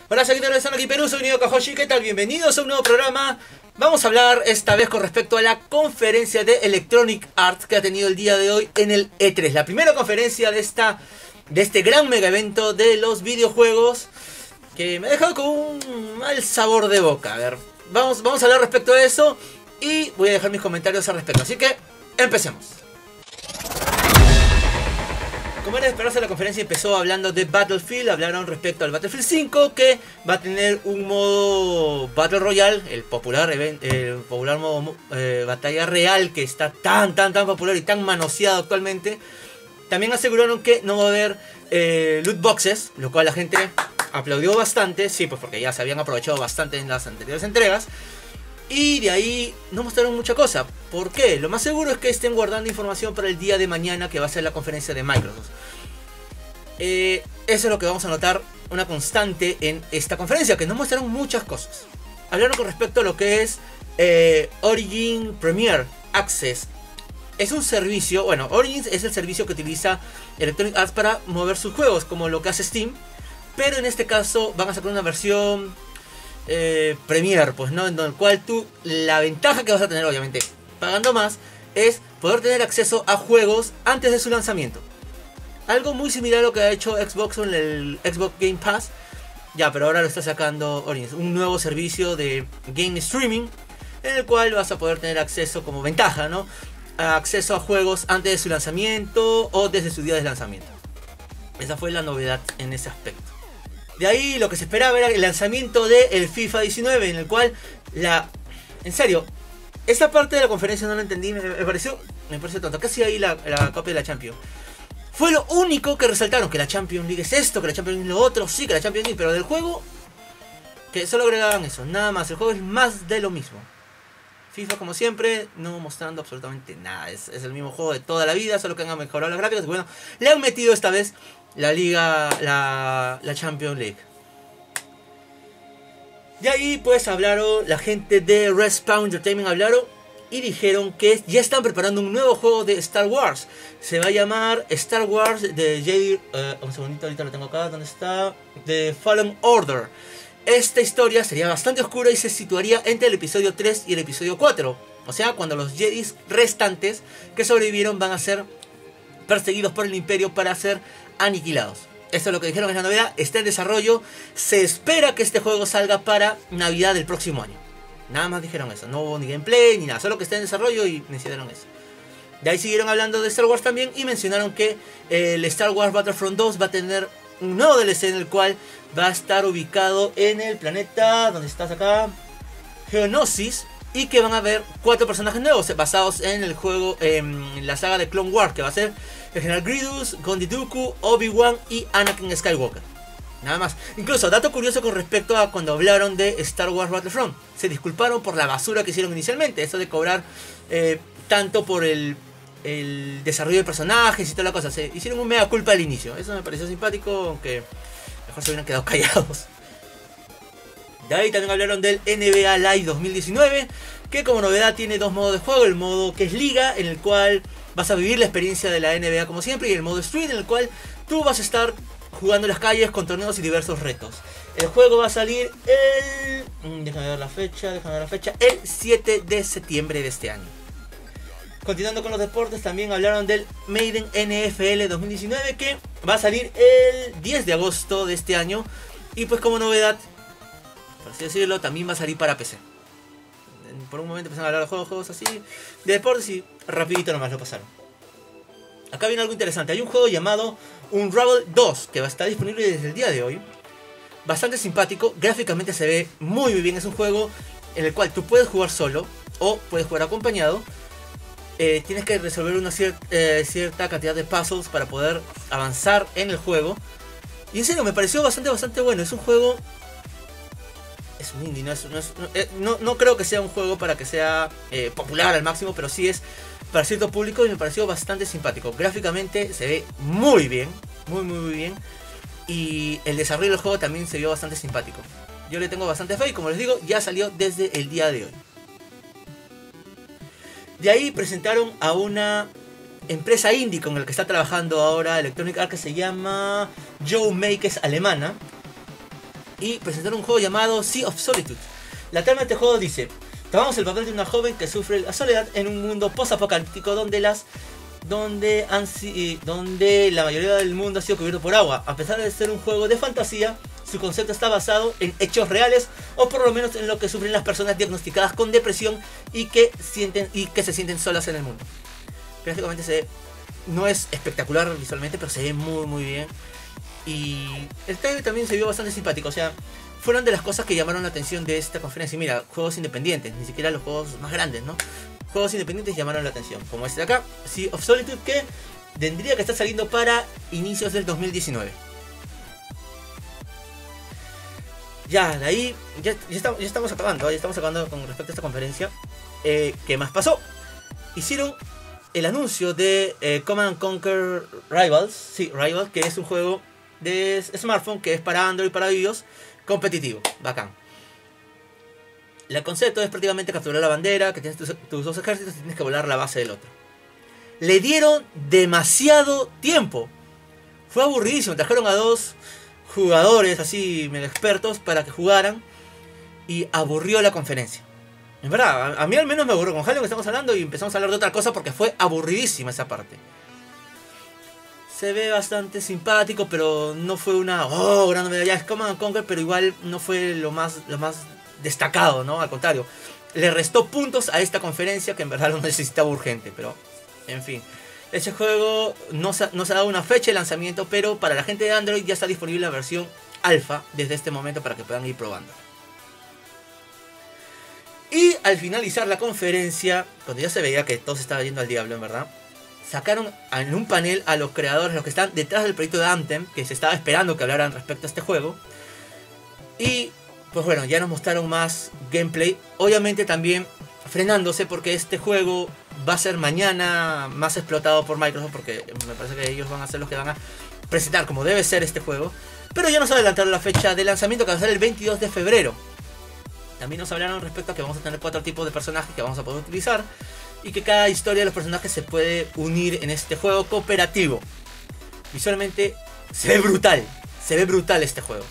Hola seguidores, están aquí Perú, soy Nio Kahoshi, ¿qué tal? Bienvenidos a un nuevo programa. Vamos a hablar esta vez con respecto a la conferencia de Electronic Arts que ha tenido el día de hoy en el E3. La primera conferencia de este gran mega evento de los videojuegos que me ha dejado con un mal sabor de boca. A ver, vamos a hablar respecto a eso y voy a dejar mis comentarios al respecto. Así que, empecemos. Como era de esperarse, la conferencia empezó hablando de Battlefield. Hablaron respecto al Battlefield 5, que va a tener un modo Battle Royale, el popular modo batalla real que está tan popular y tan manoseado actualmente. También aseguraron que no va a haber loot boxes, lo cual la gente aplaudió bastante. Sí, pues porque ya se habían aprovechado bastante en las anteriores entregas. Y de ahí no mostraron mucha cosa. ¿Por qué? Lo más seguro es que estén guardando información para el día de mañana, que va a ser la conferencia de Microsoft. Eso es lo que vamos a notar, una constante en esta conferencia, que no mostraron muchas cosas. Hablaron con respecto a lo que es Origin Premier Access. Es un servicio, bueno, Origin es el servicio que utiliza Electronic Arts para mover sus juegos, como lo que hace Steam. Pero en este caso van a sacar una versión Premier, pues no, en el cual la ventaja que vas a tener, obviamente pagando más, es poder tener acceso a juegos antes de su lanzamiento. Algo muy similar a lo que ha hecho Xbox en el Xbox Game Pass. Ya, pero ahora lo está sacando Origin, un nuevo servicio de game streaming, en el cual vas a poder tener acceso como ventaja, ¿no? Acceso a juegos antes de su lanzamiento o desde su día de lanzamiento. Esa fue la novedad en ese aspecto. De ahí lo que se esperaba era el lanzamiento del FIFA 19, en el cual en serio, esa parte de la conferencia no la entendí, me pareció tonto. Casi ahí la copia de la Champions. Fue lo único que resaltaron, que la Champions League es esto, que la Champions League es lo otro, sí, que la Champions League, pero del juego, que solo agregaban eso, nada más. El juego es más de lo mismo. FIFA, como siempre, no mostrando absolutamente nada. Es el mismo juego de toda la vida, solo que han mejorado las gráficas. Bueno, le han metido esta vez la liga, la Champions League. De ahí pues hablaron la gente de Respawn Entertainment, hablaron y dijeron que ya están preparando un nuevo juego de Star Wars. Se va a llamar Star Wars de Jedi, un segundito, ahorita lo tengo acá, ¿dónde está? The Fallen Order. Esta historia sería bastante oscura y se situaría entre el episodio 3 y el episodio 4. O sea, cuando los Jedi restantes que sobrevivieron van a ser perseguidos por el Imperio para ser aniquilados. Esto es lo que dijeron, es la novedad, está en desarrollo. Se espera que este juego salga para Navidad del próximo año. Nada más dijeron eso, no hubo ni gameplay ni nada, solo que está en desarrollo y mencionaron eso. De ahí siguieron hablando de Star Wars también y mencionaron que el Star Wars Battlefront 2 va a tener un nuevo DLC en el cual va a estar ubicado en el planeta, ¿dónde estás acá? Geonosis. Y que van a haber 4 personajes nuevos basados en el juego, en la saga de Clone Wars, que va a ser el General Grievous, Count Dooku, Obi-Wan y Anakin Skywalker. Nada más. Incluso, dato curioso con respecto a cuando hablaron de Star Wars Battlefront. Se disculparon por la basura que hicieron inicialmente. Eso de cobrar tanto por el desarrollo de personajes y toda la cosa. Se hicieron un mea culpa al inicio. Eso me pareció simpático, aunque mejor se hubieran quedado callados. De ahí también hablaron del NBA Live 2019, que como novedad tiene 2 modos de juego. El modo que es Liga, en el cual vas a vivir la experiencia de la NBA como siempre, y el modo Street, en el cual tú vas a estar jugando en las calles con torneos y diversos retos. El juego va a salir déjame ver la fecha, el 7 de septiembre de este año. Continuando con los deportes, también hablaron del Maiden NFL 2019, que va a salir el 10 de agosto de este año. Y pues como novedad, por así decirlo, también va a salir para PC. Por un momento empezaron a hablar de juegos así, de deportes, y rapidito nomás lo pasaron. Acá viene algo interesante. Hay un juego llamado Unravel 2 que va a estar disponible desde el día de hoy. Bastante simpático, gráficamente se ve muy bien. Es un juego en el cual tú puedes jugar solo o puedes jugar acompañado. Tienes que resolver una cierta cantidad de puzzles para poder avanzar en el juego. Y en serio, me pareció bastante bueno. Es un juego... Es un indie, no creo que sea un juego para que sea popular al máximo, pero sí es para cierto público y me pareció bastante simpático. Gráficamente se ve muy bien, muy bien. Y el desarrollo del juego también se vio bastante simpático. Yo le tengo bastante fe y, como les digo, ya salió desde el día de hoy. De ahí presentaron a una empresa indie con la que está trabajando ahora Electronic Arts, que se llama Joe May, que es alemana. y presentaron un juego llamado Sea of Solitude. La trama de este juego dice: tomamos el papel de una joven que sufre la soledad en un mundo post-apocalíptico donde la mayoría del mundo ha sido cubierto por agua. A pesar de ser un juego de fantasía, su concepto está basado en hechos reales, o por lo menos en lo que sufren las personas diagnosticadas con depresión y que se sienten solas en el mundo. Prácticamente no es espectacular visualmente, pero se ve muy muy bien. Y el trailer también se vio bastante simpático, o sea, fueron de las cosas que llamaron la atención de esta conferencia. Y mira, juegos independientes, ni siquiera los juegos más grandes, ¿no? Juegos independientes llamaron la atención, como este de acá, Sea of Solitude, que tendría que estar saliendo para inicios del 2019. Ya, de ahí, ya estamos acabando con respecto a esta conferencia. ¿Qué más pasó? Hicieron el anuncio de Command & Conquer Rivals, sí, Rivals, que es un juego de smartphone que es para Android y para iOS, competitivo, bacán. El concepto es prácticamente capturar la bandera, que tienes tus dos ejércitos y tienes que volar la base del otro. Le dieron demasiado tiempo. Fue aburridísimo. Trajeron a dos jugadores así mega expertos para que jugaran y aburrió la conferencia. En verdad, a mí al menos me aburrió. Con Halo que estamos hablando y empezamos a hablar de otra cosa porque fue aburridísima esa parte. Se ve bastante simpático, pero no fue una gran novedad. Ya es Command & Conquer, pero igual no fue lo más destacado, ¿no? Al contrario, le restó puntos a esta conferencia que en verdad lo necesitaba urgente, pero en fin. Ese juego no se ha dado una fecha de lanzamiento, pero para la gente de Android ya está disponible la versión alfa desde este momento para que puedan ir probando. Y al finalizar la conferencia, cuando ya se veía que todo se estaba yendo al diablo, en verdad, sacaron en un panel a los creadores, los que están detrás del proyecto de Anthem, que se estaba esperando que hablaran respecto a este juego. Y pues bueno, ya nos mostraron más gameplay. Obviamente también frenándose porque este juego va a ser mañana más explotado por Microsoft, porque me parece que ellos van a ser los que van a presentar como debe ser este juego. Pero ya nos adelantaron la fecha de lanzamiento, que va a ser el 22 de febrero. También nos hablaron respecto a que vamos a tener 4 tipos de personajes que vamos a poder utilizar y que cada historia de los personajes se puede unir en este juego cooperativo. Visualmente se ve brutal este juego.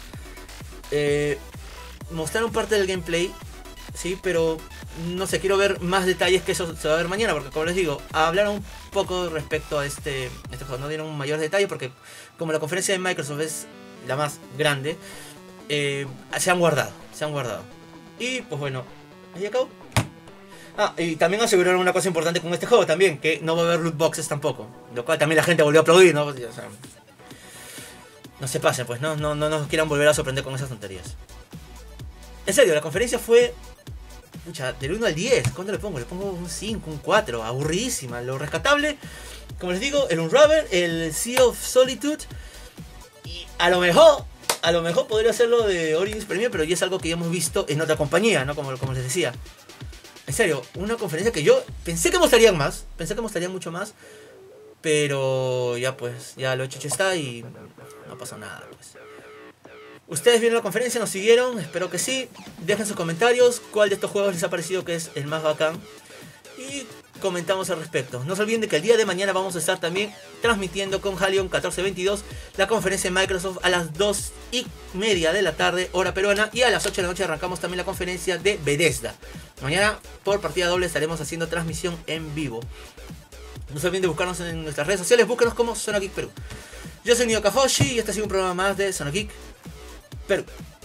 Mostraron parte del gameplay, sí, pero no sé, quiero ver más detalles, que eso se va a ver mañana, porque como les digo, hablaron un poco respecto a este juego, no dieron mayores detalles porque como la conferencia de Microsoft es la más grande, se han guardado. Y pues bueno, ahí acabó. Y también aseguraron una cosa importante con este juego también, que no va a haber loot boxes tampoco, lo cual también la gente volvió a aplaudir, ¿no? O sea, no se pasen, pues, no nos quieran volver a sorprender con esas tonterías. En serio, la conferencia fue, pucha, del 1 al 10, ¿cuánto le pongo? Le pongo un 5, un 4, aburridísima. Lo rescatable, como les digo, el Unravel, el Sea of Solitude, y a lo mejor podría ser lo de Origins Premier, pero ya es algo que ya hemos visto en otra compañía, ¿no? Como les decía. En serio, una conferencia que yo pensé que mostrarían mucho más, pero ya pues, ya lo hecho está y no pasó nada, pues. Ustedes vieron la conferencia, nos siguieron, espero que sí. Dejen sus comentarios, cuál de estos juegos les ha parecido que es el más bacán, y comentamos al respecto. No se olviden de que el día de mañana vamos a estar también transmitiendo con Halion 1422 la conferencia de Microsoft a las 2:30 de la tarde, hora peruana, y a las 8 de la noche arrancamos también la conferencia de Bethesda. Mañana por partida doble estaremos haciendo transmisión en vivo. No se olviden de buscarnos en nuestras redes sociales, búsquenos como Zona Geek Perú. Yo soy Nio Kafoshi y este ha sido un programa más de Zona Geek Perú.